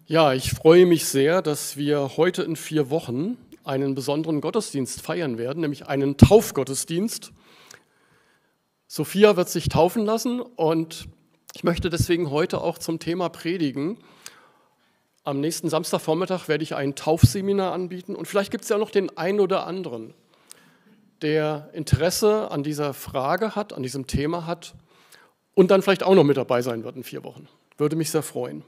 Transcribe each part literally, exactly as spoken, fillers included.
Ja, ich freue mich sehr, dass wir heute in vier Wochen einen besonderen Gottesdienst feiern werden, nämlich einen Taufgottesdienst. Sophia wird sich taufen lassen und ich möchte deswegen heute auch zum Thema predigen. Am nächsten Samstagvormittag werde ich ein Taufseminar anbieten und vielleicht gibt es ja noch den einen oder anderen, der Interesse an dieser Frage hat, an diesem Thema hat und dann vielleicht auch noch mit dabei sein wird in vier Wochen. Würde mich sehr freuen.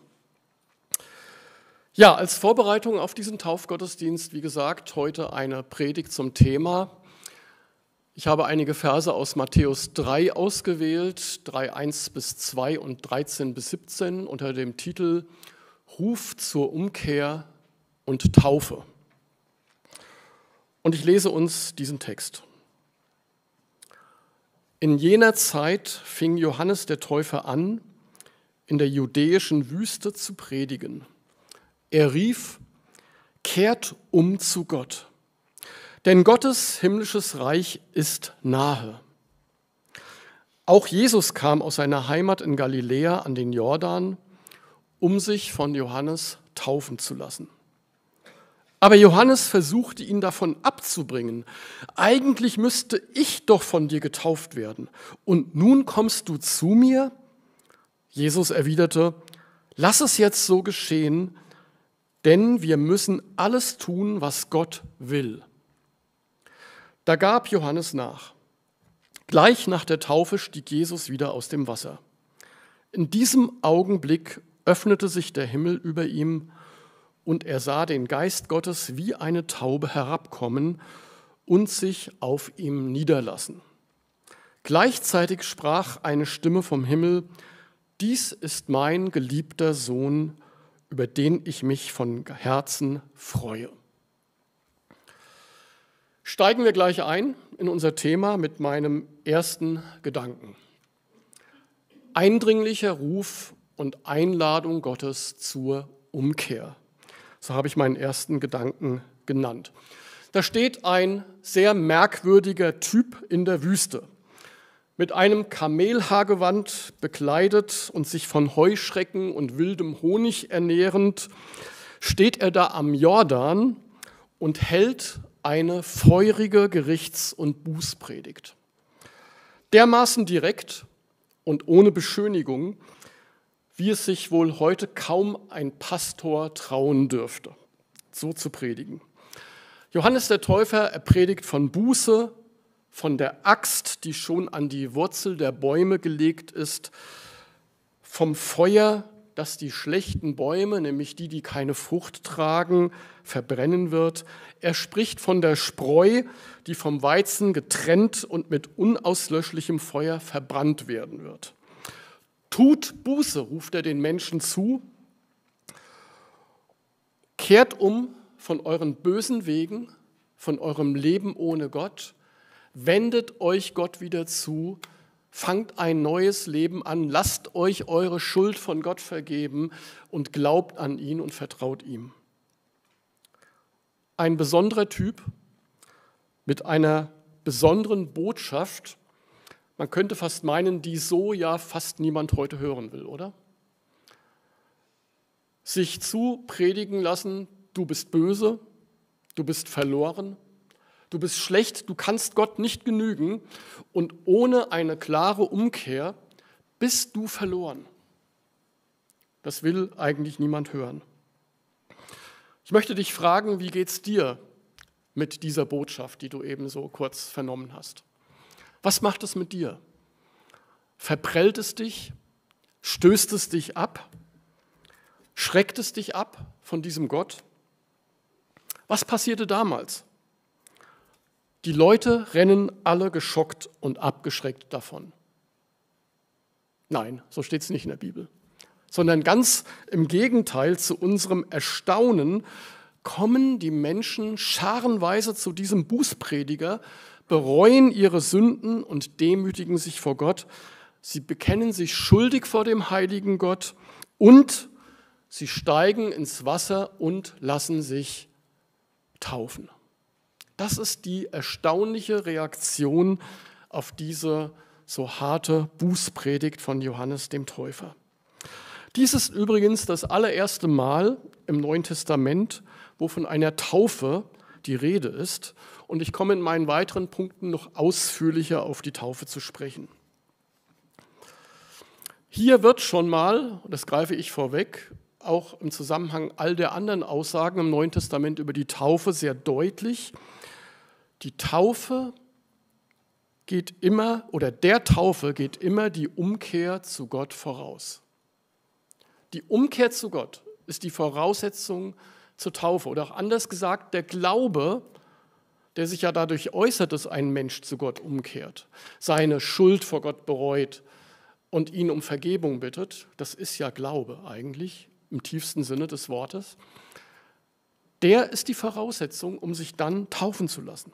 Ja, als Vorbereitung auf diesen Taufgottesdienst, wie gesagt, heute eine Predigt zum Thema. Ich habe einige Verse aus Matthäus drei ausgewählt, drei, eins bis zwei und dreizehn bis siebzehn unter dem Titel Ruf zur Umkehr und Taufe. Und ich lese uns diesen Text. In jener Zeit fing Johannes der Täufer an, in der judäischen Wüste zu predigen. Er rief, kehrt um zu Gott, denn Gottes himmlisches Reich ist nahe. Auch Jesus kam aus seiner Heimat in Galiläa an den Jordan, um sich von Johannes taufen zu lassen. Aber Johannes versuchte ihn davon abzubringen. Eigentlich müsste ich doch von dir getauft werden. Und nun kommst du zu mir? Jesus erwiderte, lass es jetzt so geschehen, denn wir müssen alles tun, was Gott will. Da gab Johannes nach. Gleich nach der Taufe stieg Jesus wieder aus dem Wasser. In diesem Augenblick öffnete sich der Himmel über ihm und er sah den Geist Gottes wie eine Taube herabkommen und sich auf ihm niederlassen. Gleichzeitig sprach eine Stimme vom Himmel, dies ist mein geliebter Sohn, über den ich mich von Herzen freue. Steigen wir gleich ein in unser Thema mit meinem ersten Gedanken. Eindringlicher Ruf und Einladung Gottes zur Umkehr. So habe ich meinen ersten Gedanken genannt. Da steht ein sehr merkwürdiger Typ in der Wüste. Mit einem Kamelhaargewand bekleidet und sich von Heuschrecken und wildem Honig ernährend, steht er da am Jordan und hält eine feurige Gerichts- und Bußpredigt. Dermaßen direkt und ohne Beschönigung, wie es sich wohl heute kaum ein Pastor trauen dürfte, so zu predigen. Johannes der Täufer, er predigt von Buße, von der Axt, die schon an die Wurzel der Bäume gelegt ist, vom Feuer, das die schlechten Bäume, nämlich die, die keine Frucht tragen, verbrennen wird. Er spricht von der Spreu, die vom Weizen getrennt und mit unauslöschlichem Feuer verbrannt werden wird. Tut Buße, ruft er den Menschen zu. Kehrt um von euren bösen Wegen, von eurem Leben ohne Gott. Wendet euch Gott wieder zu, fangt ein neues Leben an, lasst euch eure Schuld von Gott vergeben und glaubt an ihn und vertraut ihm. Ein besonderer Typ mit einer besonderen Botschaft, man könnte fast meinen, die so ja fast niemand heute hören will, oder? Sich zu predigen lassen, du bist böse, du bist verloren, du bist schlecht, du kannst Gott nicht genügen und ohne eine klare Umkehr bist du verloren. Das will eigentlich niemand hören. Ich möchte dich fragen, wie geht's dir mit dieser Botschaft, die du eben so kurz vernommen hast? Was macht es mit dir? Verprellt es dich? Stößt es dich ab? Schreckt es dich ab von diesem Gott? Was passierte damals? Die Leute rennen alle geschockt und abgeschreckt davon. Nein, so steht es nicht in der Bibel. Sondern ganz im Gegenteil, zu unserem Erstaunen kommen die Menschen scharenweise zu diesem Bußprediger, bereuen ihre Sünden und demütigen sich vor Gott. Sie bekennen sich schuldig vor dem heiligen Gott und sie steigen ins Wasser und lassen sich taufen. Das ist die erstaunliche Reaktion auf diese so harte Bußpredigt von Johannes dem Täufer. Dies ist übrigens das allererste Mal im Neuen Testament, wo von einer Taufe die Rede ist. Und ich komme in meinen weiteren Punkten noch ausführlicher auf die Taufe zu sprechen. Hier wird schon mal, und das greife ich vorweg, auch im Zusammenhang all der anderen Aussagen im Neuen Testament über die Taufe sehr deutlich, die Taufe geht immer, oder der Taufe geht immer die Umkehr zu Gott voraus. Die Umkehr zu Gott ist die Voraussetzung zur Taufe. Oder auch anders gesagt, der Glaube, der sich ja dadurch äußert, dass ein Mensch zu Gott umkehrt, seine Schuld vor Gott bereut und ihn um Vergebung bittet, das ist ja Glaube eigentlich, im tiefsten Sinne des Wortes, der ist die Voraussetzung, um sich dann taufen zu lassen.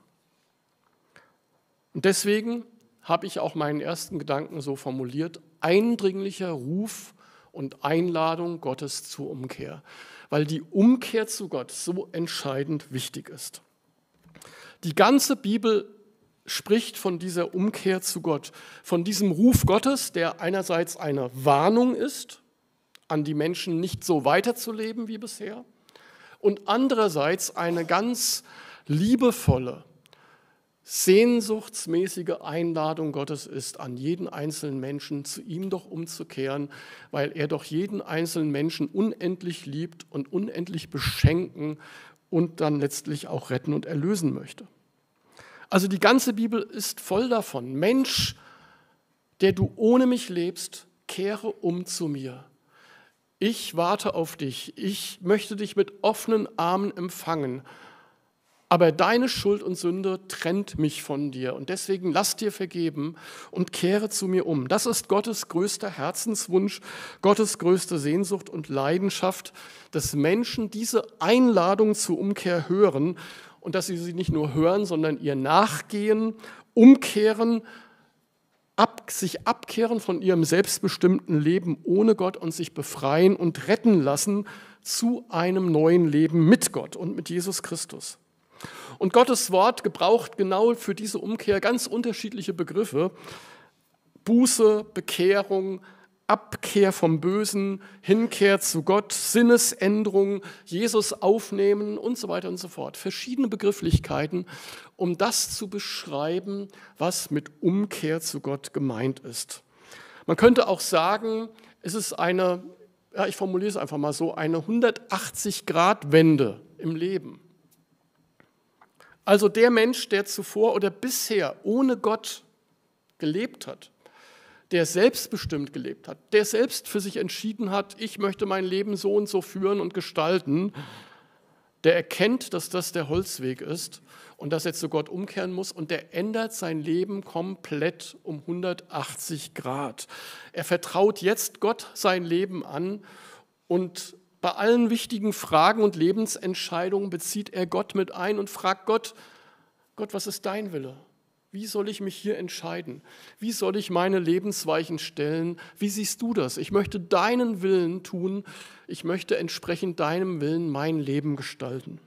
Und deswegen habe ich auch meinen ersten Gedanken so formuliert, eindringlicher Ruf und Einladung Gottes zur Umkehr, weil die Umkehr zu Gott so entscheidend wichtig ist. Die ganze Bibel spricht von dieser Umkehr zu Gott, von diesem Ruf Gottes, der einerseits eine Warnung ist, an die Menschen nicht so weiterzuleben wie bisher, und andererseits eine ganz liebevolle, sehnsuchtsmäßige Einladung Gottes ist, an jeden einzelnen Menschen zu ihm doch umzukehren, weil er doch jeden einzelnen Menschen unendlich liebt und unendlich beschenken und dann letztlich auch retten und erlösen möchte. Also die ganze Bibel ist voll davon. Mensch, der du ohne mich lebst, kehre um zu mir. Ich warte auf dich. Ich möchte dich mit offenen Armen empfangen. Aber deine Schuld und Sünde trennt mich von dir. Und deswegen lass dir vergeben und kehre zu mir um. Das ist Gottes größter Herzenswunsch, Gottes größte Sehnsucht und Leidenschaft, dass Menschen diese Einladung zur Umkehr hören und dass sie sie nicht nur hören, sondern ihr nachgehen, umkehren, ab, sich abkehren von ihrem selbstbestimmten Leben ohne Gott und sich befreien und retten lassen zu einem neuen Leben mit Gott und mit Jesus Christus. Und Gottes Wort gebraucht genau für diese Umkehr ganz unterschiedliche Begriffe. Buße, Bekehrung, Abkehr vom Bösen, Hinkehr zu Gott, Sinnesänderung, Jesus aufnehmen und so weiter und so fort. Verschiedene Begrifflichkeiten, um das zu beschreiben, was mit Umkehr zu Gott gemeint ist. Man könnte auch sagen, es ist eine, ja, ich formuliere es einfach mal so, eine hundertachtzig-Grad-Wende im Leben. Also der Mensch, der zuvor oder bisher ohne Gott gelebt hat, der selbstbestimmt gelebt hat, der selbst für sich entschieden hat, ich möchte mein Leben so und so führen und gestalten, der erkennt, dass das der Holzweg ist und dass er zu Gott umkehren muss und der ändert sein Leben komplett um hundertachtzig Grad. Er vertraut jetzt Gott sein Leben an und bei allen wichtigen Fragen und Lebensentscheidungen bezieht er Gott mit ein und fragt Gott, Gott, was ist dein Wille? Wie soll ich mich hier entscheiden? Wie soll ich meine Lebensweichen stellen? Wie siehst du das? Ich möchte deinen Willen tun. Ich möchte entsprechend deinem Willen mein Leben gestalten.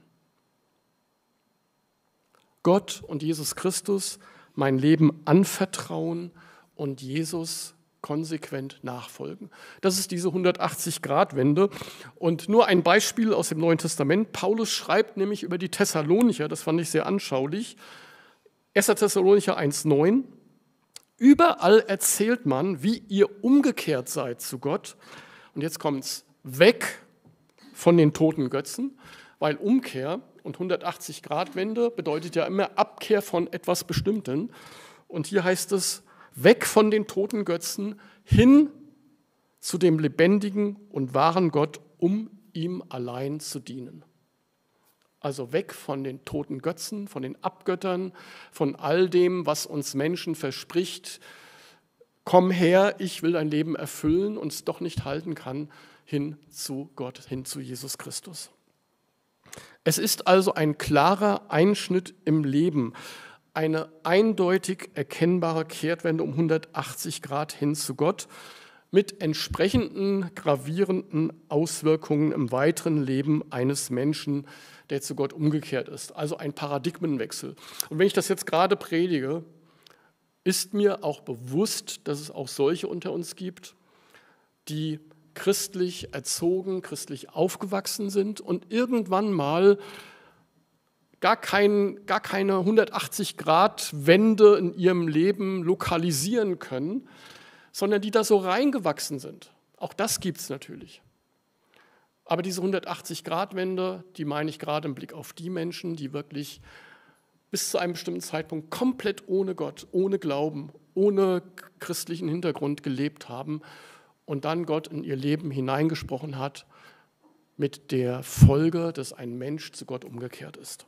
Gott und Jesus Christus mein Leben anvertrauen und Jesus konsequent nachfolgen. Das ist diese hundertachtzig-Grad-Wende. Und nur ein Beispiel aus dem Neuen Testament. Paulus schreibt nämlich über die Thessalonicher, das fand ich sehr anschaulich, erster Thessalonicher eins neun, überall erzählt man, wie ihr umgekehrt seid zu Gott. Und jetzt kommt es weg von den toten Götzen, weil Umkehr und hundertachtzig-Grad-Wende bedeutet ja immer Abkehr von etwas Bestimmtem. Und hier heißt es, weg von den toten Götzen hin zu dem lebendigen und wahren Gott, um ihm allein zu dienen. Also weg von den toten Götzen, von den Abgöttern, von all dem, was uns Menschen verspricht. Komm her, ich will dein Leben erfüllen und es doch nicht halten kann, hin zu Gott, hin zu Jesus Christus. Es ist also ein klarer Einschnitt im Leben, eine eindeutig erkennbare Kehrtwende um hundertachtzig Grad hin zu Gott mit entsprechenden gravierenden Auswirkungen im weiteren Leben eines Menschen, der zu Gott umgekehrt ist. Also ein Paradigmenwechsel. Und wenn ich das jetzt gerade predige, ist mir auch bewusst, dass es auch solche unter uns gibt, die christlich erzogen, christlich aufgewachsen sind und irgendwann mal gar, kein, gar keine hundertachtzig-Grad-Wende in ihrem Leben lokalisieren können, sondern die da so reingewachsen sind. Auch das gibt es natürlich. Aber diese hundertachtzig-Grad-Wende, die meine ich gerade im Blick auf die Menschen, die wirklich bis zu einem bestimmten Zeitpunkt komplett ohne Gott, ohne Glauben, ohne christlichen Hintergrund gelebt haben und dann Gott in ihr Leben hineingesprochen hat mit der Folge, dass ein Mensch zu Gott umgekehrt ist.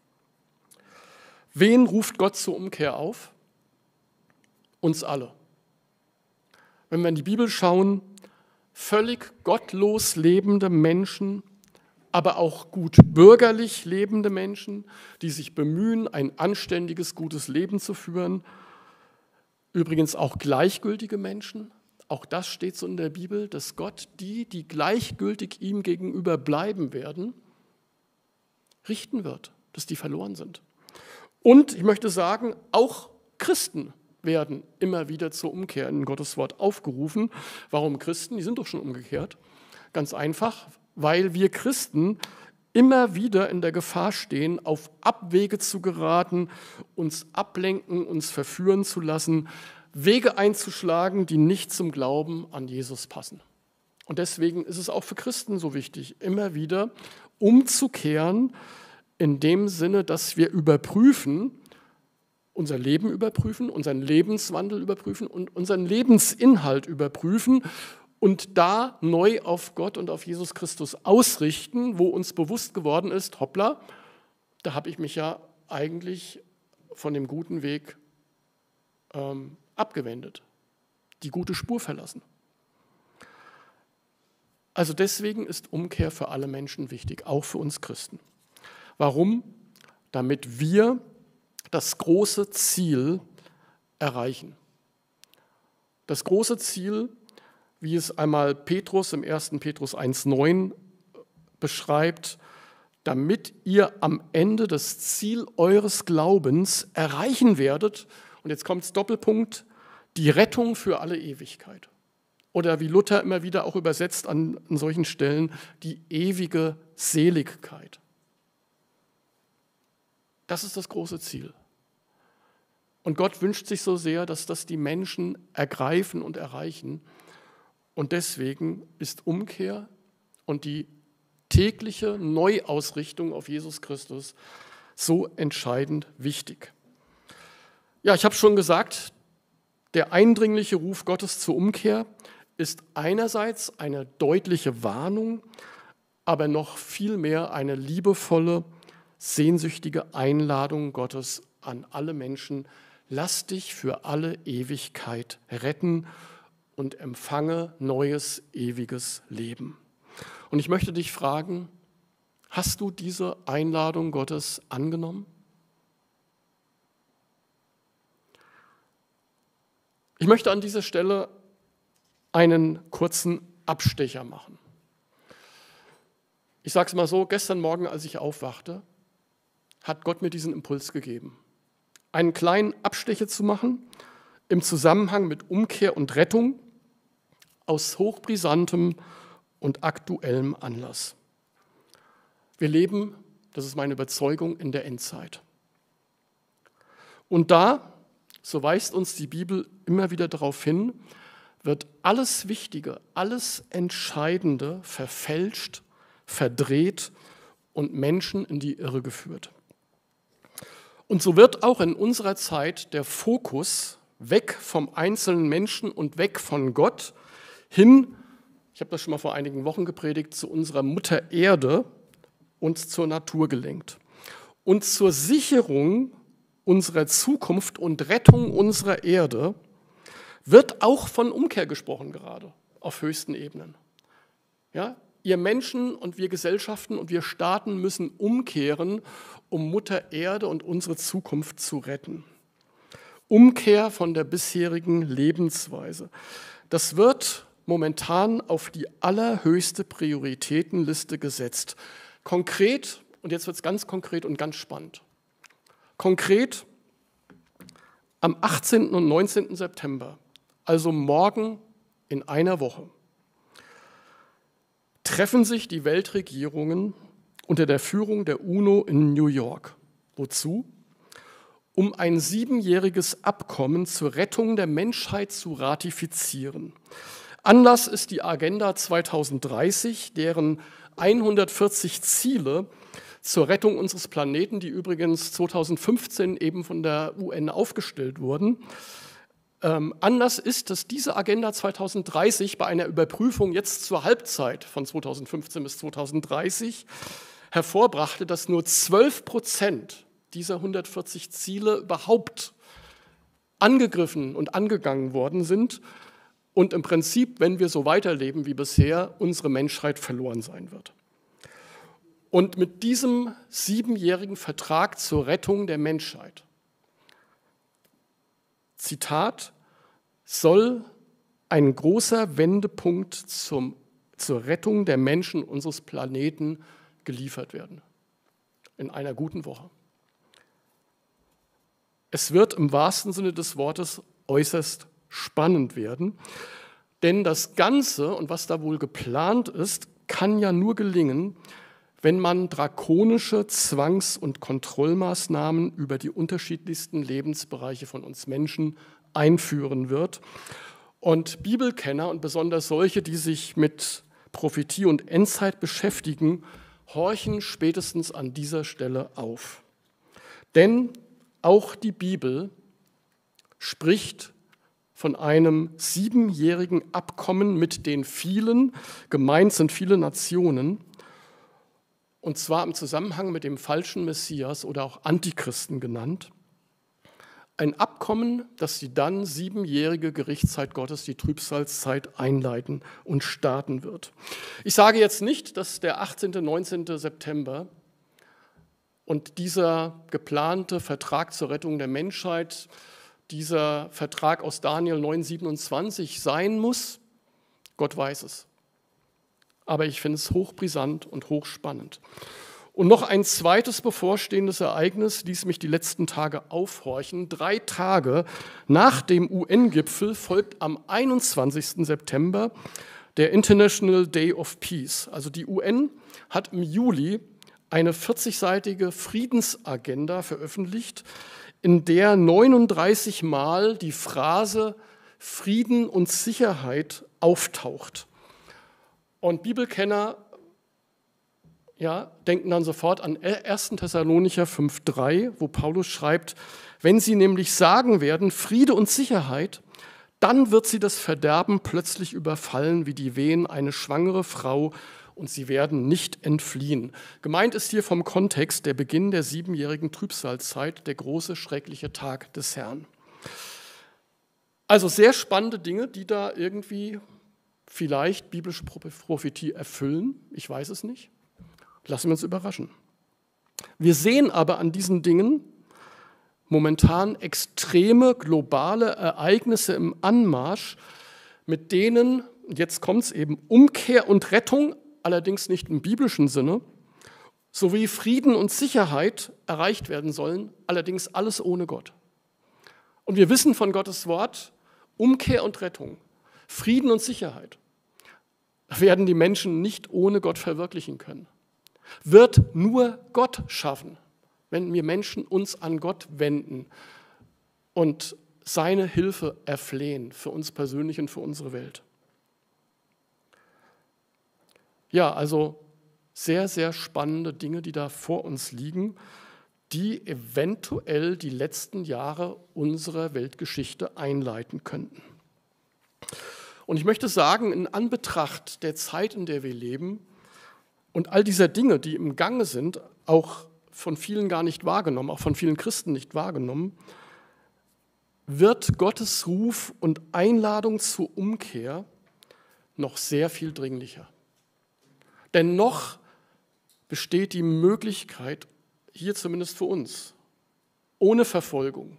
Wen ruft Gott zur Umkehr auf? Uns alle. Wenn wir in die Bibel schauen, völlig gottlos lebende Menschen, aber auch gut bürgerlich lebende Menschen, die sich bemühen, ein anständiges, gutes Leben zu führen. Übrigens auch gleichgültige Menschen. Auch das steht so in der Bibel, dass Gott die, die gleichgültig ihm gegenüber bleiben werden, richten wird, dass die verloren sind. Und ich möchte sagen, auch Christen werden immer wieder zur Umkehr in Gottes Wort aufgerufen. Warum Christen? Die sind doch schon umgekehrt. Ganz einfach, weil wir Christen immer wieder in der Gefahr stehen, auf Abwege zu geraten, uns ablenken, uns verführen zu lassen, Wege einzuschlagen, die nicht zum Glauben an Jesus passen. Und deswegen ist es auch für Christen so wichtig, immer wieder umzukehren, in dem Sinne, dass wir überprüfen, unser Leben überprüfen, unseren Lebenswandel überprüfen und unseren Lebensinhalt überprüfen und da neu auf Gott und auf Jesus Christus ausrichten, wo uns bewusst geworden ist, hoppla, da habe ich mich ja eigentlich von dem guten Weg ähm, abgewendet, die gute Spur verlassen. Also deswegen ist Umkehr für alle Menschen wichtig, auch für uns Christen. Warum? Damit wir das große Ziel erreichen. Das große Ziel, wie es einmal Petrus im ersten Petrus eins neun beschreibt, damit ihr am Ende das Ziel eures Glaubens erreichen werdet, und jetzt kommt das Doppelpunkt, die Rettung für alle Ewigkeit. Oder wie Luther immer wieder auch übersetzt an, an solchen Stellen, die ewige Seligkeit. Das ist das große Ziel. Und Gott wünscht sich so sehr, dass das die Menschen ergreifen und erreichen. Und deswegen ist Umkehr und die tägliche Neuausrichtung auf Jesus Christus so entscheidend wichtig. Ja, ich habe schon gesagt, der eindringliche Ruf Gottes zur Umkehr ist einerseits eine deutliche Warnung, aber noch viel mehr eine liebevolle, sehnsüchtige Einladung Gottes an alle Menschen. Lass dich für alle Ewigkeit retten und empfange neues, ewiges Leben. Und ich möchte dich fragen, hast du diese Einladung Gottes angenommen? Ich möchte an dieser Stelle einen kurzen Abstecher machen. Ich sage es mal so, gestern Morgen, als ich aufwachte, hat Gott mir diesen Impuls gegeben, einen kleinen Abstecher zu machen im Zusammenhang mit Umkehr und Rettung aus hochbrisantem und aktuellem Anlass. Wir leben, das ist meine Überzeugung, in der Endzeit. Und da, so weist uns die Bibel immer wieder darauf hin, wird alles Wichtige, alles Entscheidende verfälscht, verdreht und Menschen in die Irre geführt. Und so wird auch in unserer Zeit der Fokus weg vom einzelnen Menschen und weg von Gott hin, ich habe das schon mal vor einigen Wochen gepredigt, zu unserer Mutter Erde und zur Natur gelenkt. Und zur Sicherung unserer Zukunft und Rettung unserer Erde wird auch von Umkehr gesprochen gerade auf höchsten Ebenen. Ja, ihr Menschen und wir Gesellschaften und wir Staaten müssen umkehren, um Mutter Erde und unsere Zukunft zu retten. Umkehr von der bisherigen Lebensweise. Das wird momentan auf die allerhöchste Prioritätenliste gesetzt. Konkret, und jetzt wird es ganz konkret und ganz spannend. Konkret am achtzehnten und neunzehnten September, also morgen in einer Woche, treffen sich die Weltregierungen unter der Führung der UNO in New York. Wozu? Um ein siebenjähriges Abkommen zur Rettung der Menschheit zu ratifizieren. Anlass ist die Agenda zweitausenddreißig, deren hundertvierzig Ziele zur Rettung unseres Planeten, die übrigens zweitausendfünfzehn eben von der U N aufgestellt wurden. Ähm, Anlass ist, dass diese Agenda zweitausenddreißig bei einer Überprüfung jetzt zur Halbzeit von zweitausendfünfzehn bis zweitausenddreißig hervorbrachte, dass nur zwölf Prozent dieser hundertvierzig Ziele überhaupt angegriffen und angegangen worden sind und im Prinzip, wenn wir so weiterleben wie bisher, unsere Menschheit verloren sein wird. Und mit diesem siebenjährigen Vertrag zur Rettung der Menschheit, Zitat, soll ein großer Wendepunkt zum, zur Rettung der Menschen unseres Planeten geliefert werden. In einer guten Woche. Es wird im wahrsten Sinne des Wortes äußerst spannend werden, denn das Ganze und was da wohl geplant ist, kann ja nur gelingen, wenn man drakonische Zwangs- und Kontrollmaßnahmen über die unterschiedlichsten Lebensbereiche von uns Menschen einführen wird. Und Bibelkenner und besonders solche, die sich mit Prophetie und Endzeit beschäftigen, horchen spätestens an dieser Stelle auf. Denn auch die Bibel spricht von einem siebenjährigen Abkommen mit den vielen, gemeint sind viele Nationen, und zwar im Zusammenhang mit dem falschen Messias oder auch Antichristen genannt. Ein Abkommen, das die dann siebenjährige Gerichtszeit Gottes, die Trübsalzeit, einleiten und starten wird. Ich sage jetzt nicht, dass der achtzehnte, neunzehnte September und dieser geplante Vertrag zur Rettung der Menschheit, dieser Vertrag aus Daniel neun siebenundzwanzig sein muss. Gott weiß es. Aber ich finde es hochbrisant und hochspannend. Und noch ein zweites bevorstehendes Ereignis ließ mich die letzten Tage aufhorchen. Drei Tage nach dem U N-Gipfel folgt am einundzwanzigsten September der International Day of Peace. Also die U N hat im Juli eine vierzigseitige Friedensagenda veröffentlicht, in der neununddreißig Mal die Phrase Frieden und Sicherheit auftaucht. Und Bibelkenner ja, denken dann sofort an ersten Thessalonicher fünf drei, wo Paulus schreibt, wenn sie nämlich sagen werden, Friede und Sicherheit, dann wird sie das Verderben plötzlich überfallen, wie die Wehen eine schwangere Frau, und sie werden nicht entfliehen. Gemeint ist hier vom Kontext der Beginn der siebenjährigen Trübsalzeit, der große, schreckliche Tag des Herrn. Also sehr spannende Dinge, die da irgendwie vielleicht biblische Prophetie erfüllen. Ich weiß es nicht. Lassen wir uns überraschen. Wir sehen aber an diesen Dingen momentan extreme globale Ereignisse im Anmarsch, mit denen, jetzt kommt es eben, Umkehr und Rettung, allerdings nicht im biblischen Sinne, sowie Frieden und Sicherheit erreicht werden sollen, allerdings alles ohne Gott. Und wir wissen von Gottes Wort, Umkehr und Rettung, Frieden und Sicherheit werden die Menschen nicht ohne Gott verwirklichen können. Wird nur Gott schaffen, wenn wir Menschen uns an Gott wenden und seine Hilfe erflehen für uns persönlich und für unsere Welt. Ja, also sehr, sehr spannende Dinge, die da vor uns liegen, die eventuell die letzten Jahre unserer Weltgeschichte einleiten könnten. Und ich möchte sagen, in Anbetracht der Zeit, in der wir leben und all dieser Dinge, die im Gange sind, auch von vielen gar nicht wahrgenommen, auch von vielen Christen nicht wahrgenommen, wird Gottes Ruf und Einladung zur Umkehr noch sehr viel dringlicher. Denn noch besteht die Möglichkeit, hier zumindest für uns, ohne Verfolgung,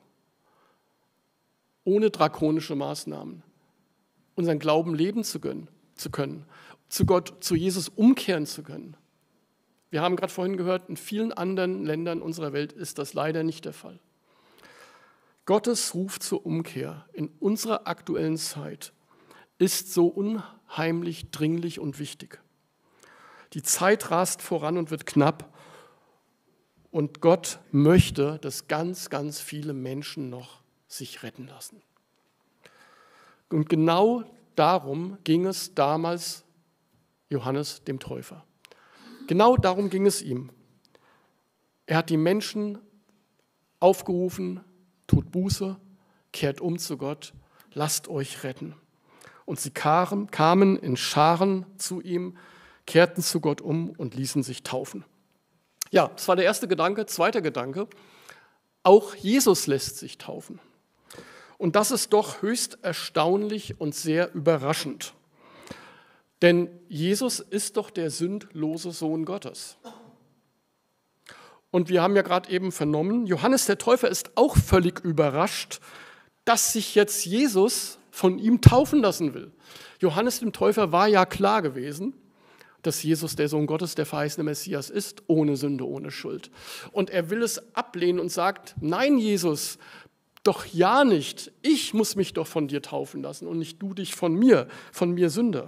ohne drakonische Maßnahmen, unseren Glauben leben zu können, zu können, zu Gott, zu Jesus umkehren zu können. Wir haben gerade vorhin gehört, in vielen anderen Ländern unserer Welt ist das leider nicht der Fall. Gottes Ruf zur Umkehr in unserer aktuellen Zeit ist so unheimlich dringlich und wichtig. Die Zeit rast voran und wird knapp. Und Gott möchte, dass ganz, ganz viele Menschen noch sich retten lassen. Und genau darum ging es damals Johannes dem Täufer. Genau darum ging es ihm. Er hat die Menschen aufgerufen, tut Buße, kehrt um zu Gott, lasst euch retten. Und sie kamen in Scharen zu ihm, kehrten zu Gott um und ließen sich taufen. Ja, das war der erste Gedanke. Zweiter Gedanke, auch Jesus lässt sich taufen. Und das ist doch höchst erstaunlich und sehr überraschend. Denn Jesus ist doch der sündlose Sohn Gottes. Und wir haben ja gerade eben vernommen, Johannes der Täufer ist auch völlig überrascht, dass sich jetzt Jesus von ihm taufen lassen will. Johannes dem Täufer war ja klar gewesen, dass Jesus der Sohn Gottes, der verheißene Messias ist, ohne Sünde, ohne Schuld. Und er will es ablehnen und sagt, nein Jesus, doch ja nicht, ich muss mich doch von dir taufen lassen und nicht du dich von mir, von mir Sünder.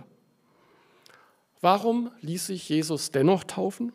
Warum ließ sich Jesus dennoch taufen?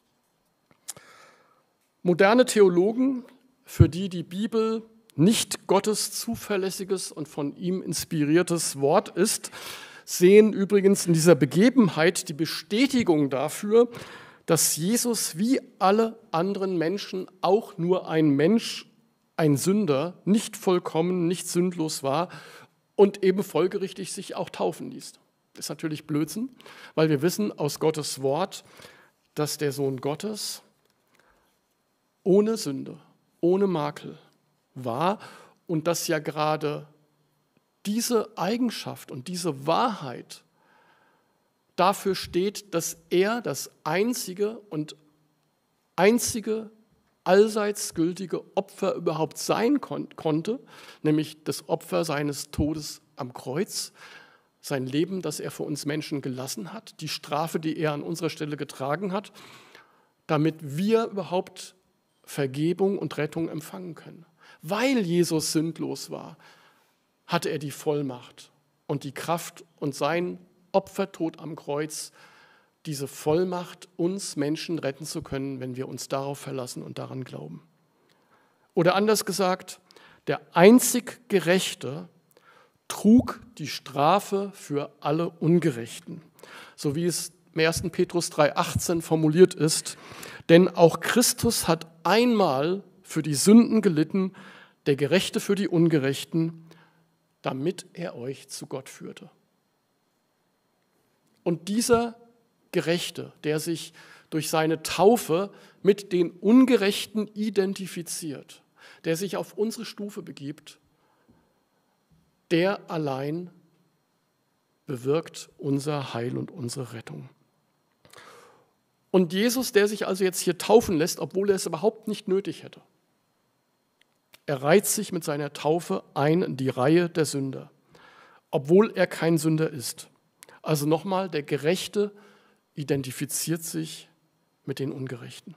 Moderne Theologen, für die die Bibel nicht Gottes zuverlässiges und von ihm inspiriertes Wort ist, sehen übrigens in dieser Begebenheit die Bestätigung dafür, dass Jesus wie alle anderen Menschen auch nur ein Mensch, ein Sünder, nicht vollkommen, nicht sündlos war und eben folgerichtig sich auch taufen ließ. Das ist natürlich Blödsinn, weil wir wissen aus Gottes Wort, dass der Sohn Gottes ohne Sünde, ohne Makel war und dass ja gerade diese Eigenschaft und diese Wahrheit dafür steht, dass er das einzige und einzige allseits gültige Opfer überhaupt sein kon- konnte, nämlich das Opfer seines Todes am Kreuz, sein Leben, das er für uns Menschen gelassen hat, die Strafe, die er an unserer Stelle getragen hat, damit wir überhaupt Vergebung und Rettung empfangen können. Weil Jesus sündlos war, hatte er die Vollmacht und die Kraft und sein Opfertod am Kreuz, diese Vollmacht, uns Menschen retten zu können, wenn wir uns darauf verlassen und daran glauben. Oder anders gesagt, der einzig Gerechte trug die Strafe für alle Ungerechten, so wie es im ersten Petrus drei achtzehn formuliert ist, denn auch Christus hat einmal für die Sünden gelitten, der Gerechte für die Ungerechten, damit er euch zu Gott führte. Und dieser Gerechte, der sich durch seine Taufe mit den Ungerechten identifiziert, der sich auf unsere Stufe begibt, der allein bewirkt unser Heil und unsere Rettung. Und Jesus, der sich also jetzt hier taufen lässt, obwohl er es überhaupt nicht nötig hätte, er reiht sich mit seiner Taufe ein in die Reihe der Sünder, obwohl er kein Sünder ist. Also nochmal, der Gerechte identifiziert sich mit den Ungerechten.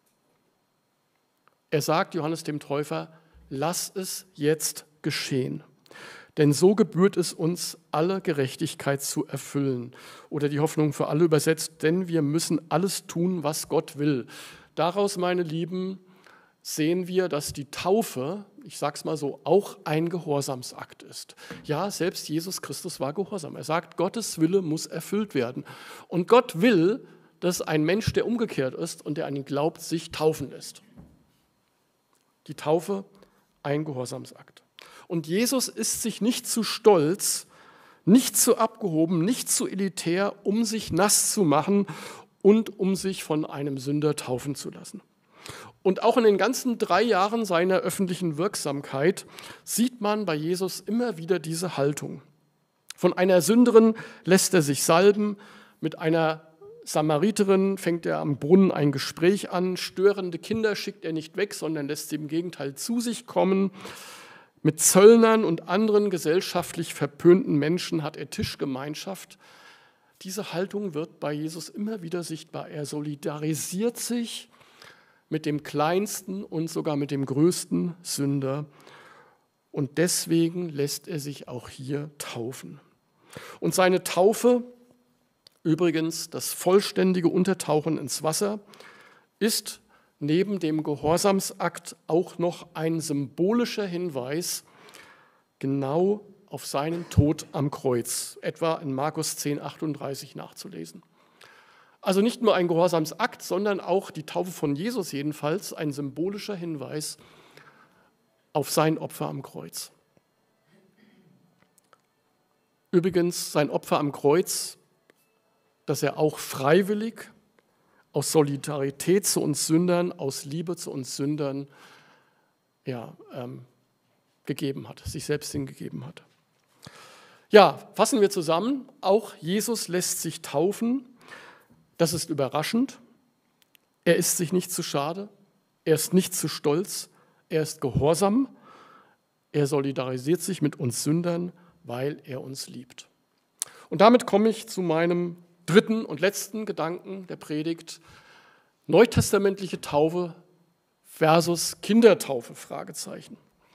Er sagt Johannes dem Täufer, lass es jetzt geschehen, denn so gebührt es uns, alle Gerechtigkeit zu erfüllen. Oder die Hoffnung für alle übersetzt, denn wir müssen alles tun, was Gott will. Daraus, meine Lieben, sehen wir, dass die Taufe, ich sage es mal so, auch ein Gehorsamsakt ist. Ja, selbst Jesus Christus war gehorsam. Er sagt, Gottes Wille muss erfüllt werden. Und Gott will, dass ein Mensch, der umgekehrt ist und der an ihn glaubt, sich taufen lässt. Die Taufe, ein Gehorsamsakt. Und Jesus ist sich nicht zu stolz, nicht zu abgehoben, nicht zu elitär, um sich nass zu machen und um sich von einem Sünder taufen zu lassen. Und auch in den ganzen drei Jahren seiner öffentlichen Wirksamkeit sieht man bei Jesus immer wieder diese Haltung. Von einer Sünderin lässt er sich salben, mit einer Samariterin fängt er am Brunnen ein Gespräch an, störende Kinder schickt er nicht weg, sondern lässt sie im Gegenteil zu sich kommen. Mit Zöllnern und anderen gesellschaftlich verpönten Menschen hat er Tischgemeinschaft. Diese Haltung wird bei Jesus immer wieder sichtbar. Er solidarisiert sich mit dem kleinsten und sogar mit dem größten Sünder. Und deswegen lässt er sich auch hier taufen. Und seine Taufe Übrigens, das vollständige Untertauchen ins Wasser ist neben dem Gehorsamsakt auch noch ein symbolischer Hinweis genau auf seinen Tod am Kreuz, etwa in Markus zehn, achtunddreißig nachzulesen. Also nicht nur ein Gehorsamsakt, sondern auch die Taufe von Jesus jedenfalls ein symbolischer Hinweis auf sein Opfer am Kreuz. Übrigens sein Opfer am Kreuz, das er auch freiwillig aus Solidarität zu uns Sündern, aus Liebe zu uns Sündern ja, ähm, gegeben hat, sich selbst hingegeben hat. Ja, fassen wir zusammen, auch Jesus lässt sich taufen. Das ist überraschend. Er ist sich nicht zu schade, er ist nicht zu stolz, er ist gehorsam, er solidarisiert sich mit uns Sündern, weil er uns liebt. Und damit komme ich zu meinem dritten und letzten Gedanken der Predigt: neutestamentliche Taufe versus Kindertaufe, Fragezeichen.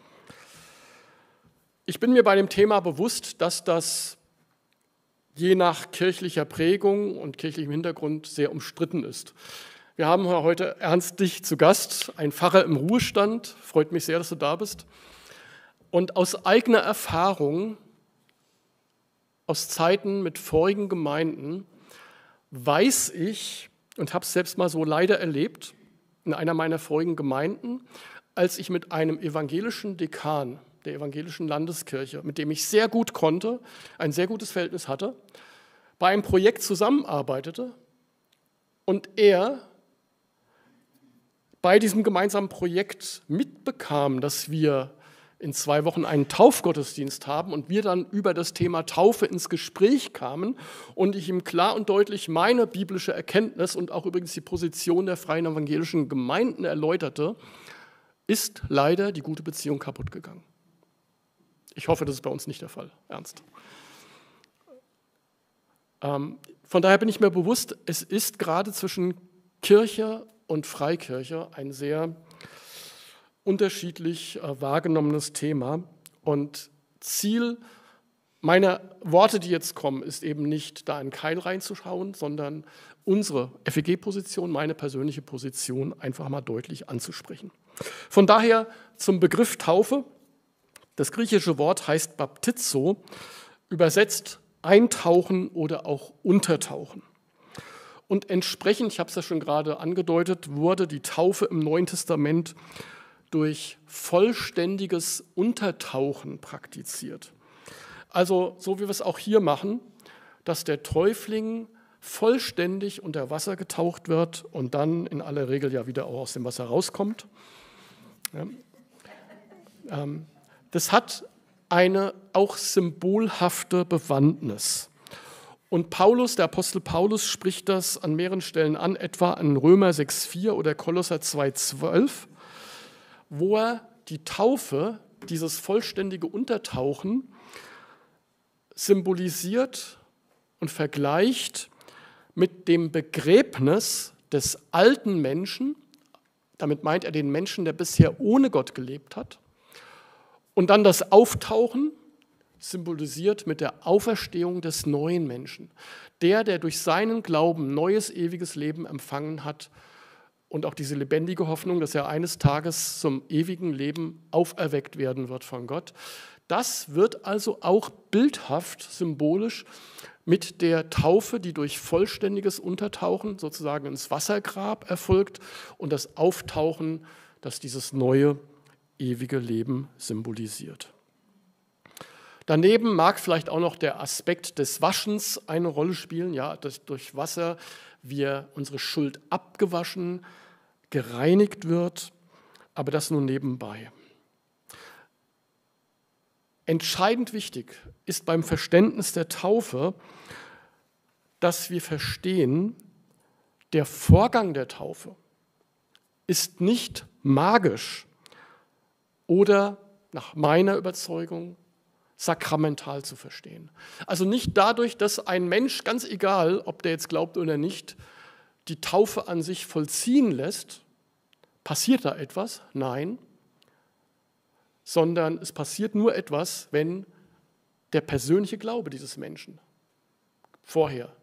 Ich bin mir bei dem Thema bewusst, dass das je nach kirchlicher Prägung und kirchlichem Hintergrund sehr umstritten ist. Wir haben heute Ernst Dich zu Gast, ein Pfarrer im Ruhestand. Freut mich sehr, dass du da bist. Und aus eigener Erfahrung, aus Zeiten mit vorigen Gemeinden, weiß ich und habe es selbst mal so leider erlebt, in einer meiner vorigen Gemeinden, als ich mit einem evangelischen Dekan der evangelischen Landeskirche, mit dem ich sehr gut konnte, ein sehr gutes Verhältnis hatte, bei einem Projekt zusammenarbeitete und er bei diesem gemeinsamen Projekt mitbekam, dass wir in zwei Wochen einen Taufgottesdienst haben und wir dann über das Thema Taufe ins Gespräch kamen und ich ihm klar und deutlich meine biblische Erkenntnis und auch übrigens die Position der Freien Evangelischen Gemeinden erläuterte, ist leider die gute Beziehung kaputt gegangen. Ich hoffe, das ist bei uns nicht der Fall, ernst. Ähm, von daher bin ich mir bewusst, es ist gerade zwischen Kirche und Freikirche ein sehr unterschiedlich äh, wahrgenommenes Thema. Und Ziel meiner Worte, die jetzt kommen, ist eben nicht, da einen Keil reinzuschauen, sondern unsere F E G-Position, meine persönliche Position einfach mal deutlich anzusprechen. Von daher zum Begriff Taufe. Das griechische Wort heißt Baptizo, übersetzt eintauchen oder auch untertauchen. Und entsprechend, ich habe es ja schon gerade angedeutet, wurde die Taufe im Neuen Testament durch vollständiges Untertauchen praktiziert. Also so wie wir es auch hier machen, dass der Täufling vollständig unter Wasser getaucht wird und dann in aller Regel ja wieder auch aus dem Wasser rauskommt. Ja. Ähm, Das hat eine auch symbolhafte Bewandtnis. Und Paulus, der Apostel Paulus, spricht das an mehreren Stellen an, etwa in Römer sechs vier oder Kolosser zwei zwölf, wo er die Taufe, dieses vollständige Untertauchen, symbolisiert und vergleicht mit dem Begräbnis des alten Menschen. Damit meint er den Menschen, der bisher ohne Gott gelebt hat. Und dann das Auftauchen, symbolisiert mit der Auferstehung des neuen Menschen. Der, der durch seinen Glauben neues, ewiges Leben empfangen hat und auch diese lebendige Hoffnung, dass er eines Tages zum ewigen Leben auferweckt werden wird von Gott. Das wird also auch bildhaft, symbolisch mit der Taufe, die durch vollständiges Untertauchen sozusagen ins Wassergrab erfolgt und das Auftauchen, das dieses neue ewige Leben symbolisiert. Daneben mag vielleicht auch noch der Aspekt des Waschens eine Rolle spielen, ja, dass durch Wasser wir unsere Schuld abgewaschen, gereinigt wird, aber das nur nebenbei. Entscheidend wichtig ist beim Verständnis der Taufe, dass wir verstehen, der Vorgang der Taufe ist nicht magisch oder nach meiner Überzeugung sakramental zu verstehen. Also nicht dadurch, dass ein Mensch, ganz egal, ob der jetzt glaubt oder nicht, die Taufe an sich vollziehen lässt, passiert da etwas? Nein, sondern es passiert nur etwas, wenn der persönliche Glaube dieses Menschen vorher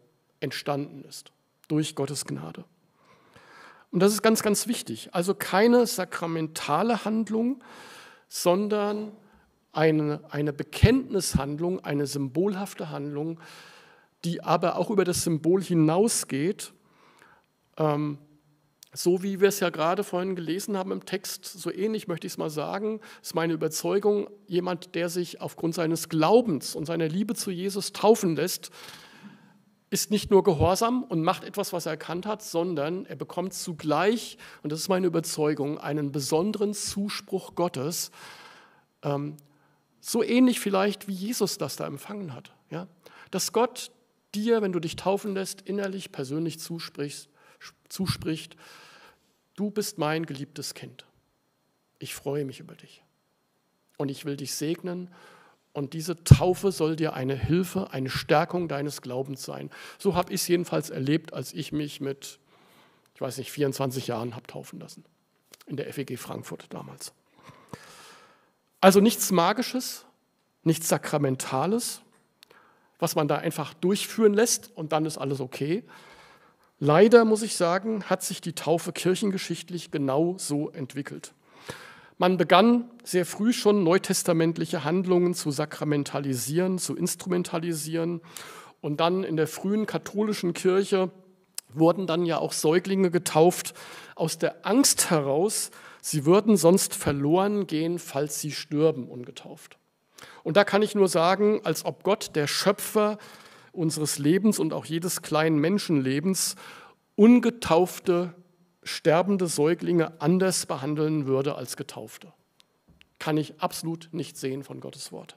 entstanden ist, durch Gottes Gnade. Und das ist ganz, ganz wichtig. Also keine sakramentale Handlung, sondern eine, eine Bekenntnishandlung, eine symbolhafte Handlung, die aber auch über das Symbol hinausgeht, ähm, so wie wir es ja gerade vorhin gelesen haben im Text, so ähnlich möchte ich es mal sagen, ist meine Überzeugung, jemand, der sich aufgrund seines Glaubens und seiner Liebe zu Jesus taufen lässt, ist nicht nur gehorsam und macht etwas, was er erkannt hat, sondern er bekommt zugleich, und das ist meine Überzeugung, einen besonderen Zuspruch Gottes, ähm, so ähnlich vielleicht, wie Jesus das da empfangen hat. Ja? Dass Gott dir, wenn du dich taufen lässt, innerlich persönlich zusprichst, zuspricht, du bist mein geliebtes Kind. Ich freue mich über dich und ich will dich segnen. Und diese Taufe soll dir eine Hilfe, eine Stärkung deines Glaubens sein. So habe ich es jedenfalls erlebt, als ich mich mit, ich weiß nicht, vierundzwanzig Jahren habe taufen lassen. In der F E G Frankfurt damals. Also nichts Magisches, nichts Sakramentales, was man da einfach durchführen lässt und dann ist alles okay. Leider, muss ich sagen, hat sich die Taufe kirchengeschichtlich genau so entwickelt. Man begann sehr früh schon neutestamentliche Handlungen zu sakramentalisieren, zu instrumentalisieren. Und dann in der frühen katholischen Kirche wurden dann ja auch Säuglinge getauft aus der Angst heraus, sie würden sonst verloren gehen, falls sie stürben, ungetauft. Und da kann ich nur sagen, als ob Gott, der Schöpfer unseres Lebens und auch jedes kleinen Menschenlebens, ungetaufte sterbende Säuglinge anders behandeln würde als Getaufte. Kann ich absolut nicht sehen von Gottes Wort.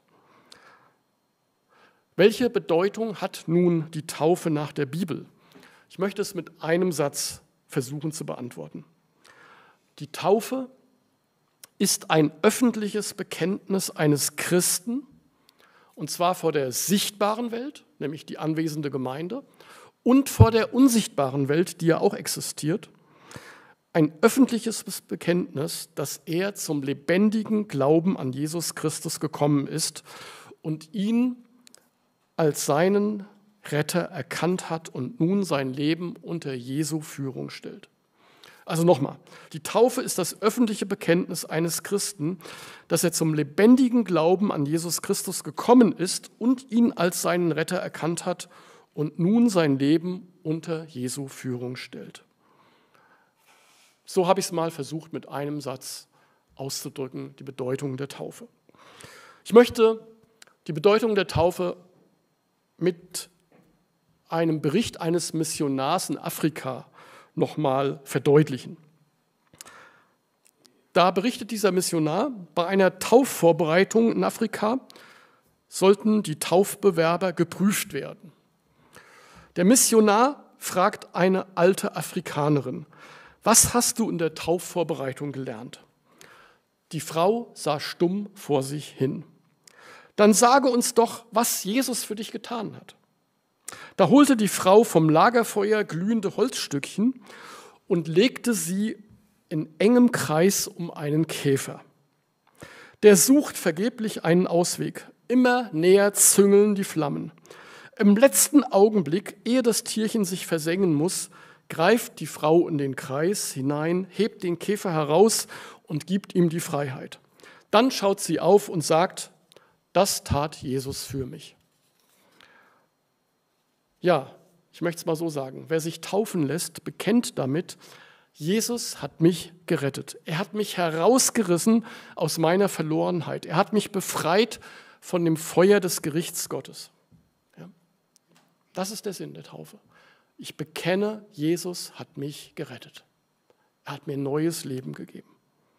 Welche Bedeutung hat nun die Taufe nach der Bibel? Ich möchte es mit einem Satz versuchen zu beantworten. Die Taufe ist ein öffentliches Bekenntnis eines Christen, und zwar vor der sichtbaren Welt, nämlich die anwesende Gemeinde, und vor der unsichtbaren Welt, die ja auch existiert. Ein öffentliches Bekenntnis, dass er zum lebendigen Glauben an Jesus Christus gekommen ist und ihn als seinen Retter erkannt hat und nun sein Leben unter Jesu Führung stellt. Also nochmal, die Taufe ist das öffentliche Bekenntnis eines Christen, dass er zum lebendigen Glauben an Jesus Christus gekommen ist und ihn als seinen Retter erkannt hat und nun sein Leben unter Jesu Führung stellt. So habe ich es mal versucht, mit einem Satz auszudrücken, die Bedeutung der Taufe. Ich möchte die Bedeutung der Taufe mit einem Bericht eines Missionars in Afrika nochmal verdeutlichen. Da berichtet dieser Missionar, bei einer Taufvorbereitung in Afrika sollten die Taufbewerber geprüft werden. Der Missionar fragt eine alte Afrikanerin: Was hast du in der Taufvorbereitung gelernt? Die Frau sah stumm vor sich hin. Dann sage uns doch, was Jesus für dich getan hat. Da holte die Frau vom Lagerfeuer glühende Holzstückchen und legte sie in engem Kreis um einen Käfer. Der sucht vergeblich einen Ausweg. Immer näher züngeln die Flammen. Im letzten Augenblick, ehe das Tierchen sich versengen muss, greift die Frau in den Kreis hinein, hebt den Käfer heraus und gibt ihm die Freiheit. Dann schaut sie auf und sagt: Das tat Jesus für mich. Ja, ich möchte es mal so sagen, wer sich taufen lässt, bekennt damit: Jesus hat mich gerettet. Er hat mich herausgerissen aus meiner Verlorenheit. Er hat mich befreit von dem Feuer des Gerichts Gottes. Ja, das ist der Sinn der Taufe. Ich bekenne, Jesus hat mich gerettet. Er hat mir neues Leben gegeben.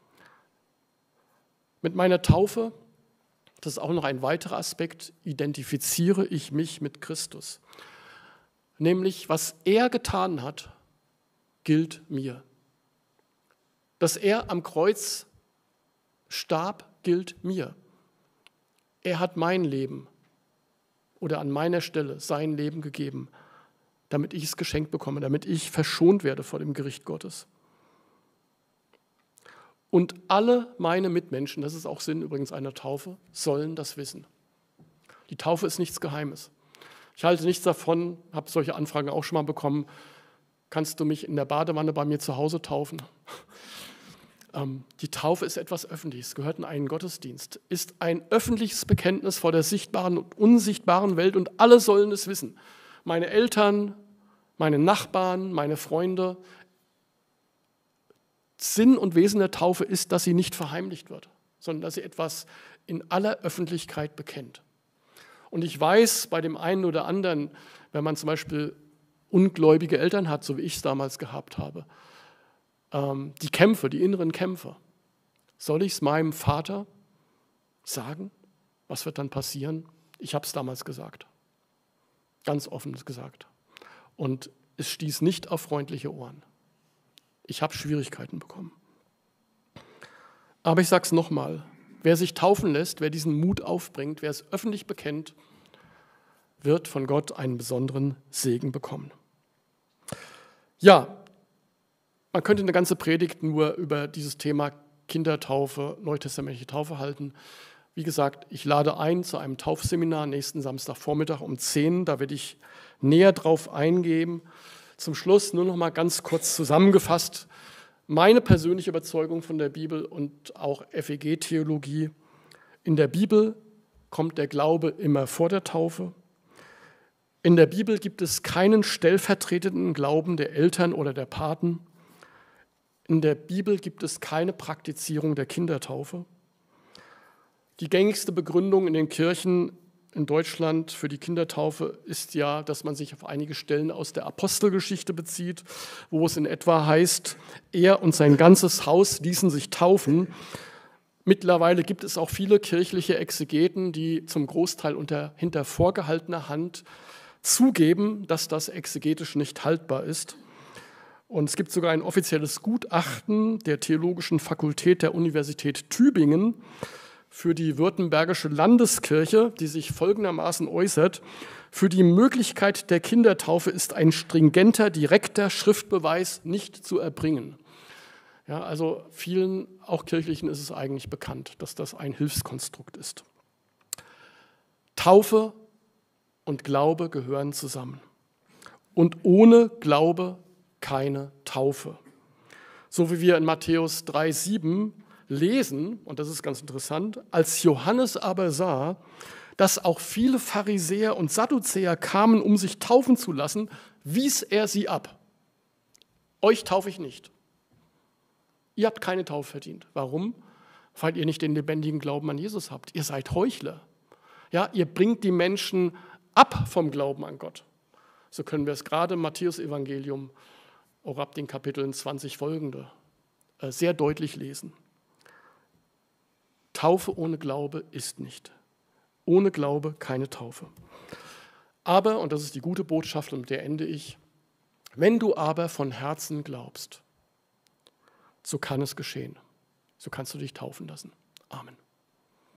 Mit meiner Taufe, das ist auch noch ein weiterer Aspekt, identifiziere ich mich mit Christus. Nämlich, was er getan hat, gilt mir. Dass er am Kreuz starb, gilt mir. Er hat mein Leben oder an meiner Stelle sein Leben gegeben, damit ich es geschenkt bekomme, damit ich verschont werde vor dem Gericht Gottes. Und alle meine Mitmenschen, das ist auch Sinn übrigens einer Taufe, sollen das wissen. Die Taufe ist nichts Geheimes. Ich halte nichts davon, habe solche Anfragen auch schon mal bekommen. Kannst du mich in der Badewanne bei mir zu Hause taufen? ähm, die Taufe ist etwas Öffentliches, gehört in einen Gottesdienst, ist ein öffentliches Bekenntnis vor der sichtbaren und unsichtbaren Welt und alle sollen es wissen. Meine Eltern, meine Nachbarn, meine Freunde. Sinn und Wesen der Taufe ist, dass sie nicht verheimlicht wird, sondern dass sie etwas in aller Öffentlichkeit bekennt. Und ich weiß, bei dem einen oder anderen, wenn man zum Beispiel ungläubige Eltern hat, so wie ich es damals gehabt habe, ähm, die Kämpfe, die inneren Kämpfe, soll ich es meinem Vater sagen? Was wird dann passieren? Ich habe es damals gesagt, ganz offen gesagt. Und es stieß nicht auf freundliche Ohren. Ich habe Schwierigkeiten bekommen. Aber ich sage es nochmal, wer sich taufen lässt, wer diesen Mut aufbringt, wer es öffentlich bekennt, wird von Gott einen besonderen Segen bekommen. Ja, man könnte eine ganze Predigt nur über dieses Thema Kindertaufe, neutestamentliche Taufe halten. Wie gesagt, ich lade ein zu einem Taufseminar nächsten Samstagvormittag um zehn. Da werde ich näher drauf eingehen. Zum Schluss nur noch mal ganz kurz zusammengefasst meine persönliche Überzeugung von der Bibel und auch F E G-Theologie. In der Bibel kommt der Glaube immer vor der Taufe. In der Bibel gibt es keinen stellvertretenden Glauben der Eltern oder der Paten. In der Bibel gibt es keine Praktizierung der Kindertaufe. Die gängigste Begründung in den Kirchen in Deutschland für die Kindertaufe ist ja, dass man sich auf einige Stellen aus der Apostelgeschichte bezieht, wo es in etwa heißt, er und sein ganzes Haus ließen sich taufen. Mittlerweile gibt es auch viele kirchliche Exegeten, die zum Großteil unter, hinter vorgehaltener Hand zugeben, dass das exegetisch nicht haltbar ist. Und es gibt sogar ein offizielles Gutachten der Theologischen Fakultät der Universität Tübingen für die Württembergische Landeskirche, die sich folgendermaßen äußert: Für die Möglichkeit der Kindertaufe ist ein stringenter, direkter Schriftbeweis nicht zu erbringen. Ja, also vielen, auch Kirchlichen, ist es eigentlich bekannt, dass das ein Hilfskonstrukt ist. Taufe und Glaube gehören zusammen. Und ohne Glaube keine Taufe. So wie wir in Matthäus drei sieben lesen, und das ist ganz interessant, als Johannes aber sah, dass auch viele Pharisäer und Sadduzäer kamen, um sich taufen zu lassen, wies er sie ab. Euch taufe ich nicht. Ihr habt keine Taufe verdient. Warum? Weil ihr nicht den lebendigen Glauben an Jesus habt. Ihr seid Heuchler. Ja, ihr bringt die Menschen ab vom Glauben an Gott. So können wir es gerade im Matthäus-Evangelium, auch ab den Kapiteln zwanzig folgende, sehr deutlich lesen. Taufe ohne Glaube ist nicht. Ohne Glaube keine Taufe. Aber, und das ist die gute Botschaft, und mit der ende ich, wenn du aber von Herzen glaubst, so kann es geschehen. So kannst du dich taufen lassen. Amen.